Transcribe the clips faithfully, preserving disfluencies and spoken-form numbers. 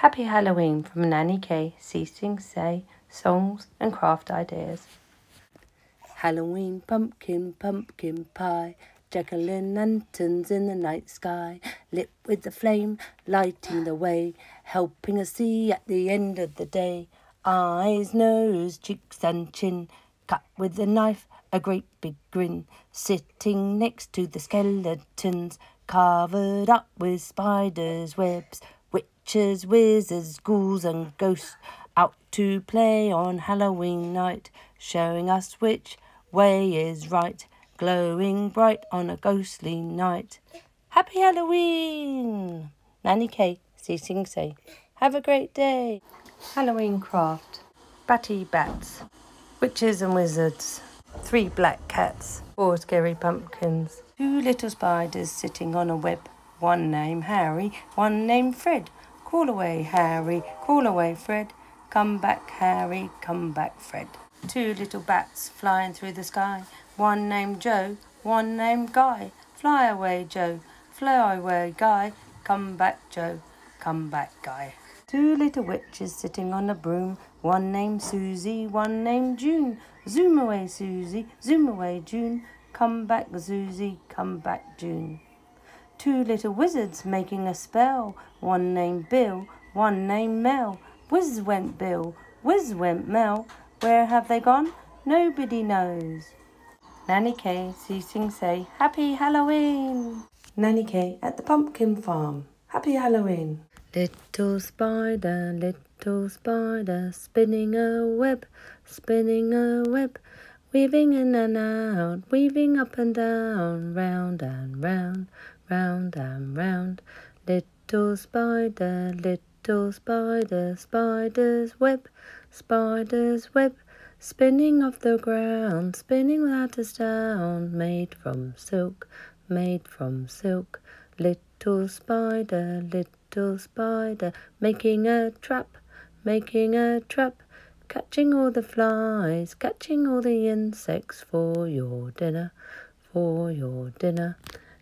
Happy Halloween from Nanny K, Ceasing Say, Songs and Craft Ideas. Halloween pumpkin, pumpkin pie, jack-o'-lanterns in the night sky, lit with the flame, lighting the way, helping us see at the end of the day. Eyes, nose, cheeks and chin, cut with a knife, a great big grin, sitting next to the skeletons, covered up with spiders' webs, witches, wizards, ghouls and ghosts, out to play on Halloween night, showing us which way is right, glowing bright on a ghostly night. Happy Halloween! Nanny K, Ceasing Say. Have a great day. Halloween craft. Batty bats. Witches and wizards. Three black cats. Four scary pumpkins. Two little spiders sitting on a web. One named Harry, one named Fred. Call away, Harry, call away, Fred. Come back, Harry, come back, Fred. Two little bats flying through the sky. One named Joe, one named Guy. Fly away, Joe, fly away, Guy. Come back, Joe, come back, Guy. Two little witches sitting on a broom. One named Susie, one named June. Zoom away, Susie, zoom away, June. Come back, Susie, come back, June. Two little wizards making a spell. One named Bill, one named Mel. Whiz went Bill, whiz went Mel. Where have they gone? Nobody knows. Nanny K, Ceasing Say, Happy Halloween! Nanny K at the pumpkin farm. Happy Halloween! Little spider, little spider, spinning a web, spinning a web, weaving in and out, weaving up and down, round and round, round and round. Little spider, little spider, spider's web, spider's web, spinning off the ground, spinning without a sound, made from silk, made from silk. Little spider, little spider, making a trap, making a trap, catching all the flies, catching all the insects for your dinner, for your dinner.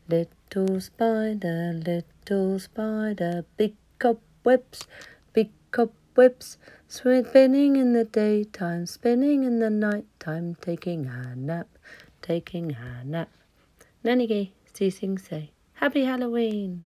Little spider, little spider, big cobwebs, big cobwebs, spinning in the daytime, spinning in the night time, taking a nap, taking a nap. Nanny K, Ceasing Say, Happy Halloween!